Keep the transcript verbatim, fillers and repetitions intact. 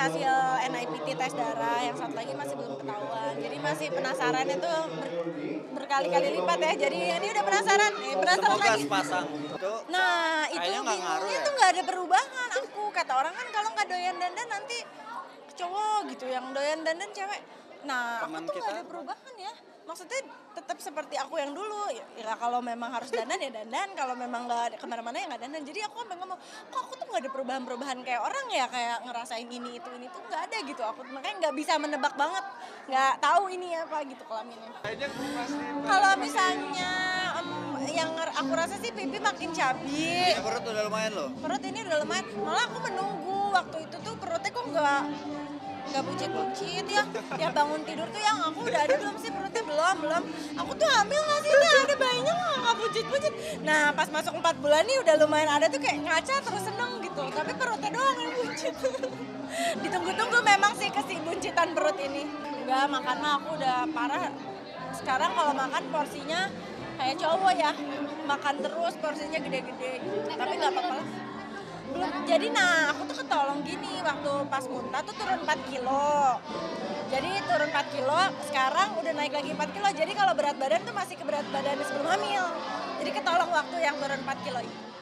hasil N I P T tes darah, yang satu lagi masih belum ketahuan. Jadi masih penasaran itu ber, berkali-kali lipat ya. Jadi ini udah penasaran, eh, penasaran Semoga lagi. sepasang itu. Nah itu Kayaknya nggak ngaruh bingungnya ya? tuh nggak ada perubahan aku. Kata orang kan kalau nggak doyan dandan nanti cowok gitu yang doyan dandan cewek. Nah Teman aku tuh nggak kita- ada perubahan ya. Maksudnya tetap seperti aku yang dulu. Ya, ya kalau memang harus dandan ya dandan. Kalau memang nggak ada kemana-mana ya nggak dandan. Jadi aku sampai ngomong, kok aku tuh nggak ada perubahan-perubahan kayak orang ya, kayak ngerasain ini itu ini tuh nggak ada gitu. Aku makanya nggak bisa menebak banget, nggak tahu ini apa gitu kelaminnya. Kalau misalnya em, yang nger- aku rasa sih pipi makin cabi. Ya, perut udah lumayan loh. Perut ini udah lumayan, malah aku menunggu waktu itu tuh perutnya kok nggak nggak buncit-buncit ya. Tiap bangun tidur tuh yang aku udah ada belum sih perutnya, belum belum. Aku tuh hamil nggak sih, ini ada bayinya nggak nggak buncit-buncit. Nah pas masuk empat bulan nih udah lumayan ada tuh kayak ngaca terus seneng gitu. Tapi perutnya doang yang buncit. Ditunggu-tunggu memang sih kesi buncitan perut ini. Enggak, makan mah aku udah parah. Sekarang kalau makan porsinya kayak cowok ya, makan terus porsinya gede-gede. Tapi nggak apa-apa lah. Belum, jadi nah aku tuh ketolong gini waktu pas muntah tuh turun empat kilo. Jadi turun empat kilo, sekarang udah naik lagi empat kilo. Jadi kalau berat badan tuh masih ke berat badan sebelum hamil. Jadi ketolong waktu yang turun empat kilo itu.